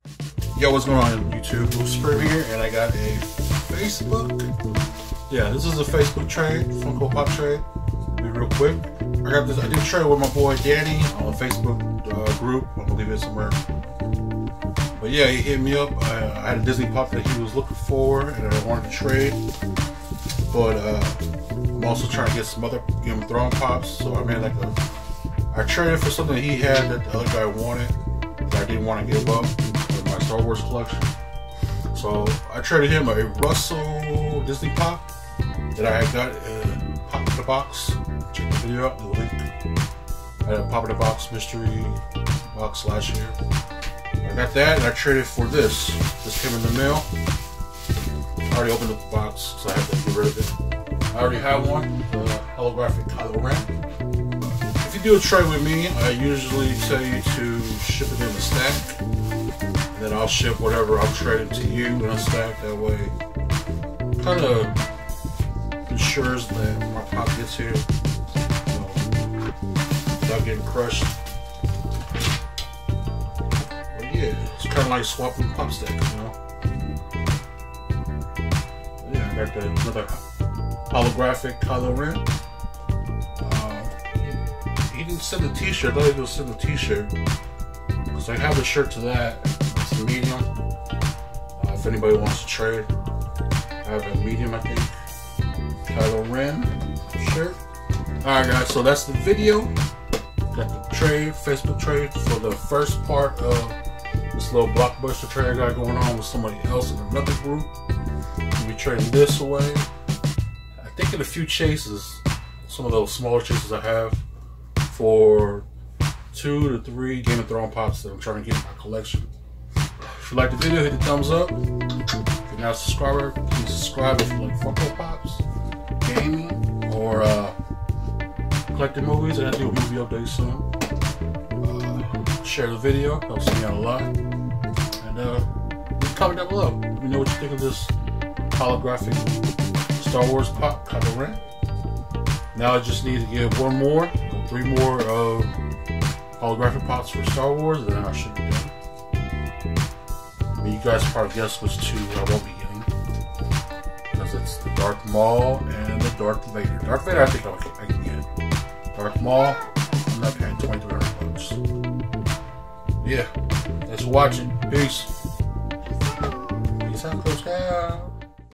Yo, what's going on YouTube? Supreme here, and I got a Facebook. Yeah, this is a Facebook trade, Funko Pop trade. Be real quick. I got this. I did a trade with my boy Danny on a Facebook group. I believe it's somewhere. But yeah, he hit me up. I had a Disney Pop that he was looking for, and I wanted to trade. But I'm also trying to get some other Game of Thrones pops. So I made like I traded for something he had that the other guy wanted that I didn't want to give up. My Star Wars collection. So I traded him a Russell Disney Pop that I had got Pop in the Box. Check the video out, the link. I had a Pop in the Box mystery box last year. I got that and I traded for this. This came in the mail. I already opened up the box, so I had to get rid of it. I already have one, the holographic Kylo Ren. If you do a trade with me, I usually tell you to ship it in a stack. And then I'll ship whatever I'm trading to you in a stack. That way, kind of ensures that my pop gets here, without getting crushed. But yeah, it's kind of like swapping pop stacks, you know. But yeah, I got another holographic Kylo Ren. He didn't send a T-shirt. I thought he was gonna send a T-shirt. So I have a shirt to that. It's a medium. If anybody wants to trade, I have a medium, I think. Kylo Ren shirt. Alright guys, so that's the video. Got the trade, Facebook trade for the first part of this little blockbuster trade I got going on with somebody else in another group. We'll be trading this away. I think in a few chases, some of those smaller chases I have for 2 to 3 Game of Thrones pops that I'm trying to get in my collection. If you like the video, hit the thumbs up. If you're not a subscriber, please subscribe if you like Funko Pops, gaming, or collecting movies. I do a movie update soon. Share the video, helps me out a lot. And comment down below. Let me know what you think of this holographic Star Wars pop, Kylo Ren. Now I just need to get 3 more holographic pops for Star Wars, and then I should be done. I mean, you guys probably guess which 2 I won't be getting, because it's the Darth Maul and the Darth Vader. Darth Vader, I think I can get. Darth Maul, I'm not paying $2,300. Yeah, thanks for watching. Peace. Peace out, Coach Cow.